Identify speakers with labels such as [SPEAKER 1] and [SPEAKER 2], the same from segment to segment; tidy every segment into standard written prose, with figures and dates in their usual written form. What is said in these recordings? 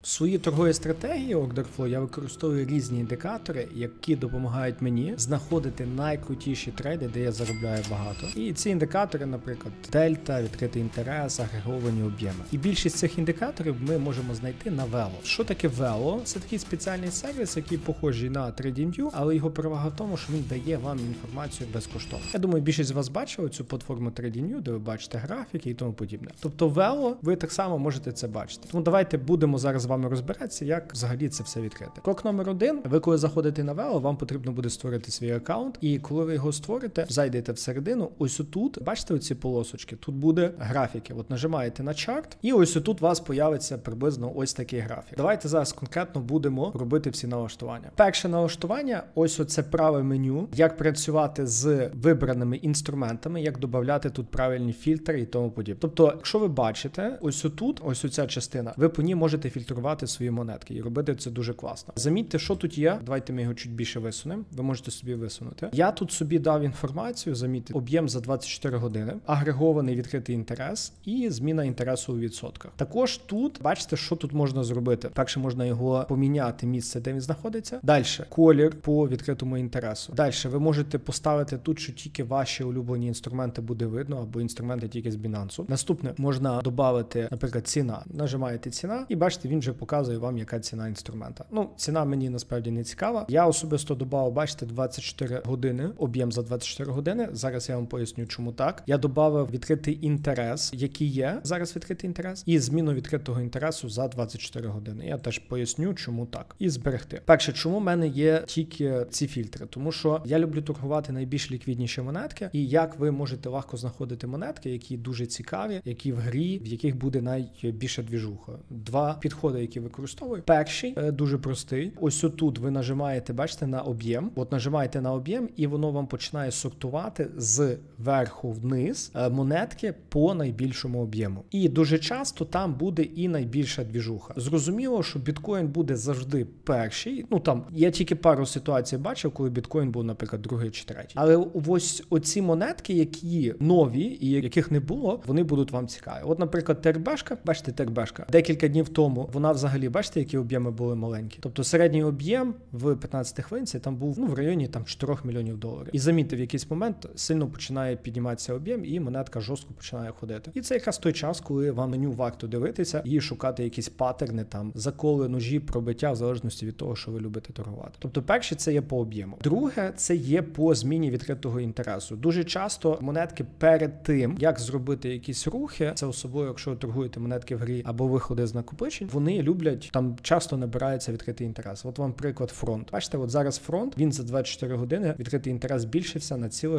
[SPEAKER 1] В своїй торговій стратегії Orderflow я використовую різні індикатори, які допомагають мені знаходити найкрутіші трейди, де я заробляю багато. І ці індикатори, наприклад, дельта, відкритий інтерес, агреговані об'єми. І більшість цих індикаторів ми можемо знайти на Velo. Що таке Velo? Це такий спеціальний сервіс, який похожий на TradingView, але його перевага в тому, що він дає вам інформацію безкоштовно. Я думаю, більшість з вас бачили цю платформу TradingView, де ви бачите графіки і тому подібне. Тобто Velo, ви так само можете це бачити. Тому давайте будемо зараз з вами розбиратися, як взагалі це все відкрити. Крок номер 1. Ви коли заходите на Velo, вам потрібно буде створити свій аккаунт, і коли ви його створите, зайдете всередину, ось отут, бачите оці полосочки, тут буде графіки. От нажимаєте на чарт, і ось отут у вас появиться приблизно ось такий графік. Давайте зараз конкретно будемо робити всі налаштування. Перше налаштування, ось оце праве меню, як працювати з вибраними інструментами, як додати тут правильні фільтри і тому подібне. Тобто, якщо ви бачите, ось отут, ось оця частина, ви по ній можете фільтрувати свої монетки і робити це дуже класно. Замітьте, що тут є. Давайте ми його чуть більше висунемо. Ви можете собі висунути. Я тут собі дав інформацію, замітьте, об'єм за 24 години, агрегований відкритий інтерес і зміна інтересу у відсотках. Також тут, бачите, що тут можна зробити. Перше, можна його поміняти місце, де він знаходиться. Далі, колір по відкритому інтересу. Далі, ви можете поставити тут, що тільки ваші улюблені інструменти буде видно, або інструменти тільки з Binance. Наступне, можна додати, наприклад, ціна. Нажимаєте ціна і бачите, він вже показує вам, яка ціна інструмента. Ну, ціна мені насправді не цікава. Я особисто додав, бачите, 24 години, об'єм за 24 години. Зараз я вам поясню, чому так. Я додав відкритий інтерес, який є зараз відкритий інтерес, і зміну відкритого інтересу за 24 години. Я теж поясню, чому так. І зберегти. Перше, чому в мене є тільки ці фільтри? Тому що я люблю торгувати найбільш ліквідніші монетки, і як ви можете легко знаходити монетки, які дуже цікаві, які в грі, в яких буде найбільша двіжуха. Два підходи, які використовую. Перший, дуже простий. Ось отут ви нажимаєте, бачите, на об'єм. От нажимаєте на об'єм, і воно вам починає сортувати з верху вниз монетки по найбільшому об'єму. І дуже часто там буде і найбільша двіжуха. Зрозуміло, що біткоін буде завжди перший. Ну там, я тільки пару ситуацій бачив, коли біткоін був, наприклад, другий чи третій. Але ось оці монетки, які нові і яких не було, вони будуть вам цікаві. От, наприклад, ТРБшка, бачите, ТРБшка, декілька днів тому, вона взагалі, бачите, які об'єми були маленькі. Тобто середній об'єм в 15 хвилинці там був, в районі там 4 мільйонів доларів. І замітьте, в якийсь момент сильно починає підніматися об'єм, і монетка жорстко починає ходити. І це якраз той час, коли вам меню варто дивитися і шукати якісь паттерни, там, заколи, ножі, пробиття, в залежності від того, що ви любите торгувати. Тобто перше, це є по об'єму. Друге, це є по зміні відкритого інтересу. Дуже часто монетки перед тим, як зробити якісь рухи, це особливо, якщо ви торгуєте монетки в грі або виходи з накопичень, вони люблять, там часто набирається відкритий інтерес. От вам приклад фронт. Бачите, от зараз фронт, він за 24 години відкритий інтерес збільшився на цілих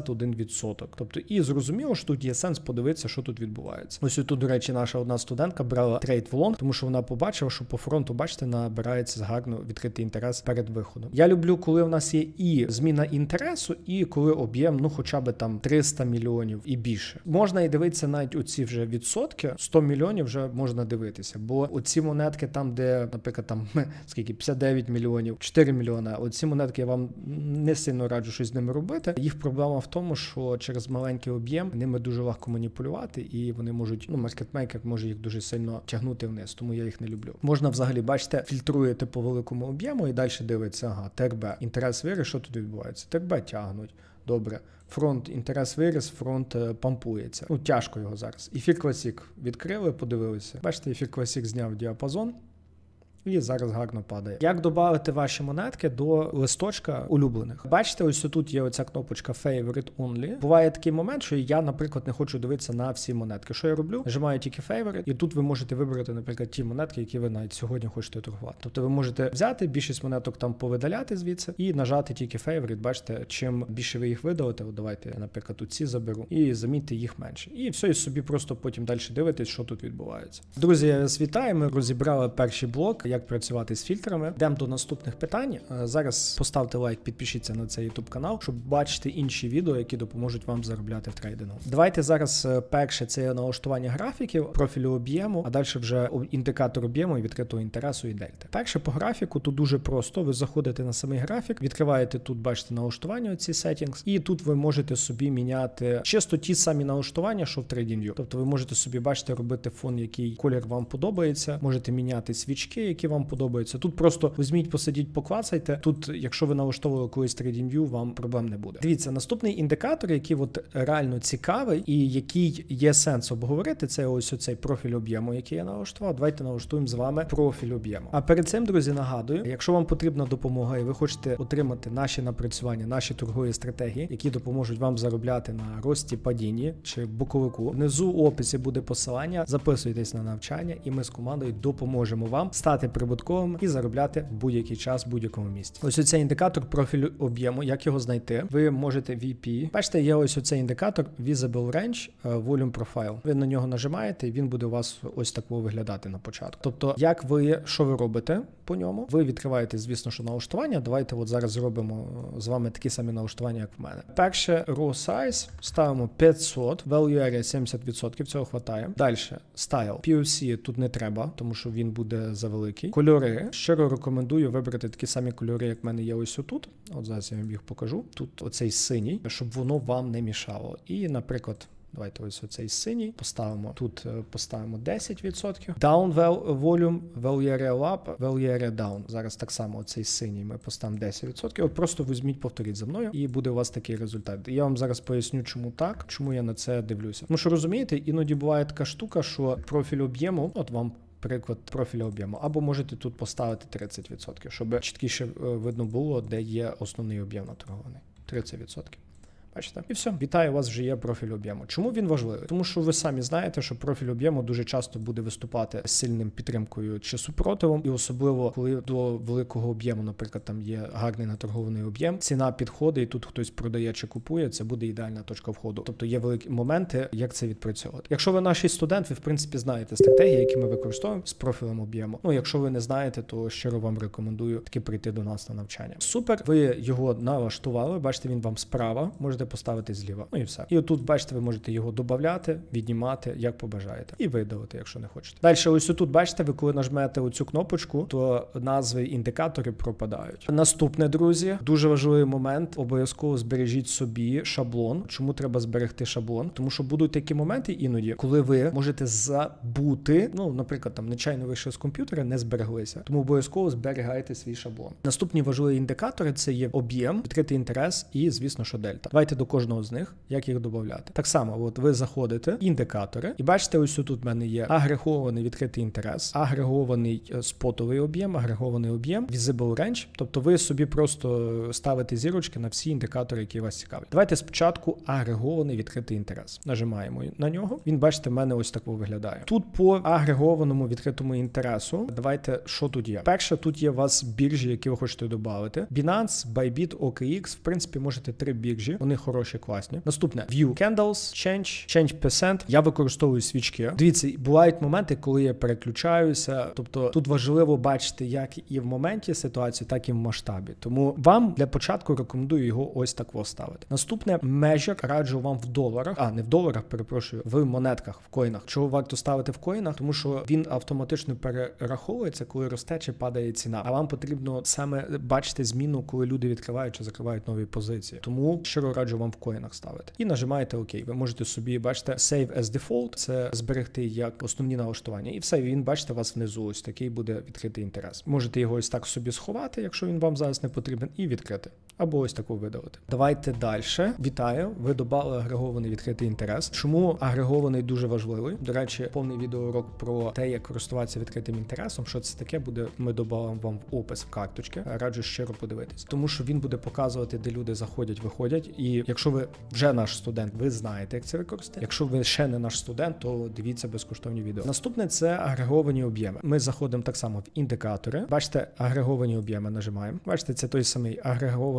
[SPEAKER 1] 71%. Тобто і зрозуміло, що тут є сенс подивитися, що тут відбувається. Ось тут, до речі, наша одна студентка брала трейд в лонг, тому що вона побачила, що по фронту, бачите, набирається гарно відкритий інтерес перед виходом. Я люблю, коли у нас є і зміна інтересу, і коли об'єм, хоча б там 300 мільйонів і більше. Можна і дивитися навіть оці вже відсотки, 100 мільйонів вже можна дивитися, бо оці монетки там, де, наприклад, там, скільки, 59 мільйонів, 4 мільйона, оці монетки я вам не сильно раджу щось з ними робити. Їх проблема в тому, що через маленький об'єм ними дуже легко маніпулювати, і вони можуть, маркетмейкер може їх дуже сильно тягнути вниз, тому я їх не люблю. Можна взагалі, бачите, фільтруєте по великому об'єму і далі дивиться, ага, ТРБ, інтерес виріс, що тут відбувається? ТРБ тягнуть, добре. Фронт, інтерес виріс, фронт пампується. Тяжко його зараз. Ефір Класік відкрили, подивилися. Бачите, Ефір Класік зняв діапазон. І зараз гарно падає. Як додати ваші монетки до листочка улюблених? Бачите, ось тут є оця кнопочка Favorite Only. Буває такий момент, що я, наприклад, не хочу дивитися на всі монетки. Що я роблю? Нажимаю тільки Favorite, і тут ви можете вибрати, наприклад, ті монетки, які ви навіть сьогодні хочете торгувати. Тобто ви можете взяти, більшість монеток там повидаляти звідси і нажати тільки Favorite. Бачите, чим більше ви їх видалите, давайте я, наприклад, тут ці заберу, і замітьте їх менше. І все, і собі просто потім далі дивитесь, що тут відбувається. Друзі, я вас вітаю, ми розібрали перший блок. як працювати з фільтрами. Йдемо до наступних питань. Зараз поставте лайк, підпишіться на цей YouTube канал, щоб бачити інші відео, які допоможуть вам заробляти в трейдингу. Давайте зараз перше це налаштування графіків, профілю об'єму, а далі вже індикатор об'єму і відкритого інтересу і дельти. Перше по графіку тут дуже просто. Ви заходите на самий графік, відкриваєте тут, бачите, налаштування, ці settings, і тут ви можете собі міняти чисто ті самі налаштування, що в TradingView. Тобто ви можете собі, бачите, робити фон, який колір вам подобається, можете міняти свічки, які вам подобаються. Тут просто візьміть, посидіть, поклацайте. Тут, якщо ви налаштовували колись TradingView, вам проблем не буде. Дивіться, наступний індикатор, який от реально цікавий і який є сенс обговорити, це ось оцей профіль об'єму, який я налаштував. Давайте налаштуємо з вами профіль об'єму. А перед цим, друзі, нагадую, якщо вам потрібна допомога і ви хочете отримати наші напрацювання, наші торгові стратегії, які допоможуть вам заробляти на рості, падінні чи боковику, внизу в описі буде посилання, записуйтесь на навчання і ми з командою допоможемо вам стати прибутковим і заробляти в будь-який час, в будь-якому місці. Ось оцей індикатор профілю об'єму, як його знайти? Ви можете VP. Бачите, є ось оцей індикатор Visible Range, Volume Profile. Ви на нього нажимаєте і він буде у вас ось так виглядати на початку. Тобто, що ви робите по ньому? Ви відкриваєте, звісно, що налаштування. Давайте от зараз зробимо з вами такі самі налаштування, як в мене. Перше, Raw Size, ставимо 500, Value Area 70%, цього хватає. Далі, Style. POC тут не треба, тому що він буде завеликий. Кольори. Щиро рекомендую вибрати такі самі кольори, як в мене є ось отут. От зараз я вам їх покажу. Тут оцей синій, щоб воно вам не мішало. І, наприклад, давайте ось оцей синій поставимо. Тут поставимо 10%. Down volume, value area up, value area down. Зараз так само оцей синій ми поставимо 10%. От просто візьміть, повторіть за мною і буде у вас такий результат. Я вам зараз поясню, чому так, чому я на це дивлюся. Тому що, розумієте, іноді буває така штука, що профіль об'єму, от вам приклад профіля об'єму, або можете тут поставити 30%, щоб чіткіше видно було, де є основний об'єм наторгований. 30%. Бачите? І все. Вітаю, у вас вже є профіль об'єму. Чому він важливий? Тому що ви самі знаєте, що профіль об'єму дуже часто буде виступати з сильним підтримкою чи супротивом, і особливо, коли до великого об'єму, наприклад, там є гарний наторгований об'єм, ціна підходить, і тут хтось продає чи купує, це буде ідеальна точка входу. Тобто є великі моменти, як це відпрацьовувати. Якщо ви наш студент, ви, в принципі, знаєте стратегії, які ми використовуємо з профілем об'єму. Ну, якщо ви не знаєте, то щиро вам рекомендую таки прийти до нас на навчання. Супер, ви його налаштували, бачите, він вам справа, можете поставити зліва. Ну і все. І отут, бачите, ви можете його додати, віднімати, як побажаєте. І видалити, якщо не хочете. Далі, ось тут, бачите, ви коли нажмете оцю кнопочку, то назви індикатори пропадають. Наступне, друзі, дуже важливий момент. Обов'язково збережіть собі шаблон. Чому треба зберегти шаблон? Тому що будуть такі моменти іноді, коли ви можете забути, ну, наприклад, там нечайно вийшли з комп'ютера, не збереглися. Тому обов'язково зберігайте свій шаблон. Наступні важливі індикатори — це є об'єм, відкритий інтерес і, звісно, що дельта. Давайте до кожного з них, як їх додати. Так само, от ви заходите, індикатори, і бачите, ось тут в мене є агрегований відкритий інтерес, агрегований спотовий об'єм, агрегований об'єм, visible range, тобто ви собі просто ставите зірочки на всі індикатори, які вас цікавлять. Давайте спочатку агрегований відкритий інтерес. Нажимаємо на нього. Він, бачите, в мене ось так виглядає. Тут по агрегованому відкритому інтересу, давайте, що тут є? Перше, тут є у вас біржі, які ви хочете додати. Binance, Bybit, OKX, в принципі, можете 3 біржі, вони хороші, класні. Наступне, View Candles, Change Percent. Я використовую свічки. Дивіться, бувають моменти, коли я переключаюся, тобто тут важливо бачити як і в моменті ситуацію, так і в масштабі. Тому вам для початку рекомендую його ось так ставити. Наступне, Measure, раджу вам в доларах, не в доларах, перепрошую, в монетках, в коїнах. Чого варто ставити в коїнах? Тому що він автоматично перераховується, коли росте чи падає ціна. А вам потрібно саме бачити зміну, коли люди відкривають чи закривають нові позиції. Тому щиро раджу вам в коїнах ставити. І нажимаєте ОК. Ви можете собі, бачите, Save as Default, це зберегти як основні налаштування. І все, він, бачите, у вас внизу ось такий буде відкритий інтерес. Можете його ось так собі сховати, якщо він вам зараз не потрібен, і відкрити. Або ось таку видалити. Давайте далі. Вітаю, ви додали агрегований відкритий інтерес. Чому агрегований дуже важливий? До речі, повний відеоурок про те, як користуватися відкритим інтересом, що це таке, ми додамо вам в опис в карточки. Раджу щиро подивитись. Тому що він буде показувати, де люди заходять, виходять. І якщо ви вже наш студент, ви знаєте, як це використати. Якщо ви ще не наш студент, то дивіться безкоштовні відео. Наступне – це агреговані об'єми. Ми заходимо так само в індикатори. Бачите, агреговані об'єми нажимаємо. Бачите, це той самий агрегований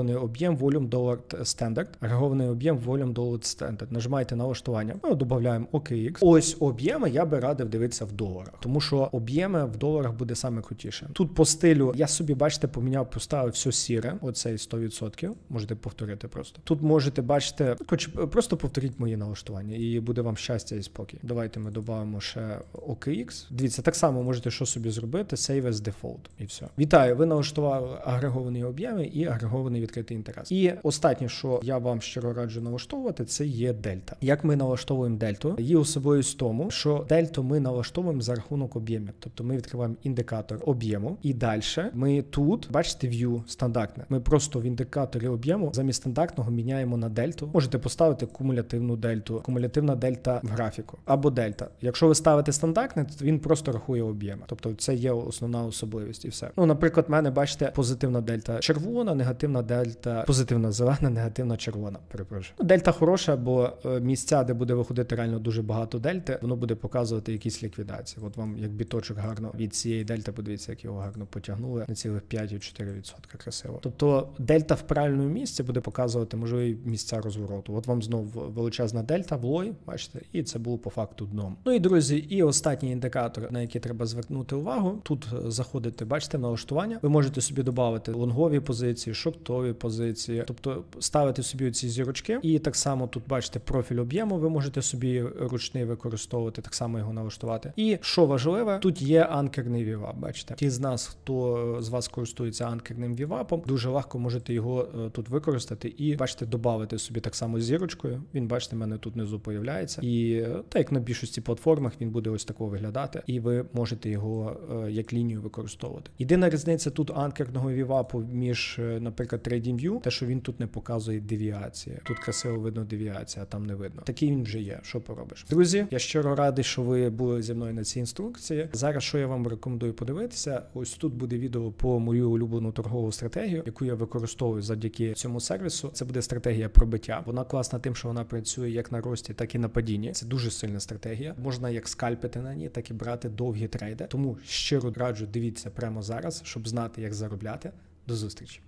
[SPEAKER 1] агрегований об'єм Volume Dollar Standard. Агрегований об'єм Volume Dollar Standard. Нажимаєте налаштування. Ми додаємо OKX. Ось об'єми я би радив дивитися в доларах, тому що об'єми в доларах буде саме крутіше. Тут по стилю я собі, бачите, поміняв, поставив все сіре, оцей 100%. Можете повторити просто. Тут можете бачити, просто повторіть мої налаштування і буде вам щастя і спокій. Давайте ми додамо ще OKX. Дивіться, так само можете що собі зробити, Save as Default і все. Вітаю, ви налаштували агреговані об'єми і агрегований відкритий інтерес. І останнє, що я вам щиро раджу налаштовувати, це є дельта. Як ми налаштовуємо дельту? Її особливість в тому, що дельту ми налаштовуємо за рахунок об'ємів. Тобто ми відкриваємо індикатор об'єму і далі ми тут, бачите, view стандартне. Ми просто в індикаторі об'єму замість стандартного міняємо на дельту. Можете поставити кумулятивну дельту, кумулятивна дельта в графіку або дельта. Якщо ви ставите стандартне, то він просто рахує об'єми. Тобто це є основна особливість і все. Ну, наприклад, в мене, бачите, позитивна дельта червона, негативна дельта, позитивна зелена, негативна червона. Перепрошую. Дельта хороша, бо місця, де буде виходити реально дуже багато дельти, воно буде показувати якісь ліквідації. От вам як біточок гарно від цієї дельти, подивіться, як його гарно потягнули на цілих 5,4%. Красиво. Тобто дельта в правильному місці буде показувати можливі місця розвороту. От вам знову величезна дельта в лой, бачите, і це було по факту дном. Ну і, друзі, і останній індикатор, на який треба звернути увагу. Тут заходите, бачите, налаштування. Ви можете собі додати лонгові позиції, шортові позиції, тобто ставити собі ці зірочки. І так само тут, бачите, профіль об'єму, ви можете собі ручний використовувати, так само його налаштувати. І що важливе, тут є анкерний VWAP, бачите. Ті з нас, хто з вас користується анкерним VWAP, дуже легко можете його тут використати і, бачите, додати собі так само зірочкою. Він, бачите, в мене тут внизу появляється. І так як на більшості платформах, він буде ось такого виглядати. І ви можете його як лінію використовувати. Єдина різниця тут анкерного VWAP між, наприклад, TradingView, те, що він тут не показує девіації. Тут красиво видно девіація, а там не видно. Такий він вже є, що поробиш. Друзі, я щиро радий, що ви були зі мною на цій інструкції. Зараз, що я вам рекомендую подивитися, ось тут буде відео по мою улюблену торгову стратегію, яку я використовую завдяки цьому сервісу. Це буде стратегія пробиття. Вона класна тим, що вона працює як на рості, так і на падінні. Це дуже сильна стратегія. Можна як скальпити на ній, так і брати довгі трейди. Тому щиро раджу, дивіться прямо зараз, щоб знати, як заробляти. До зустрічі!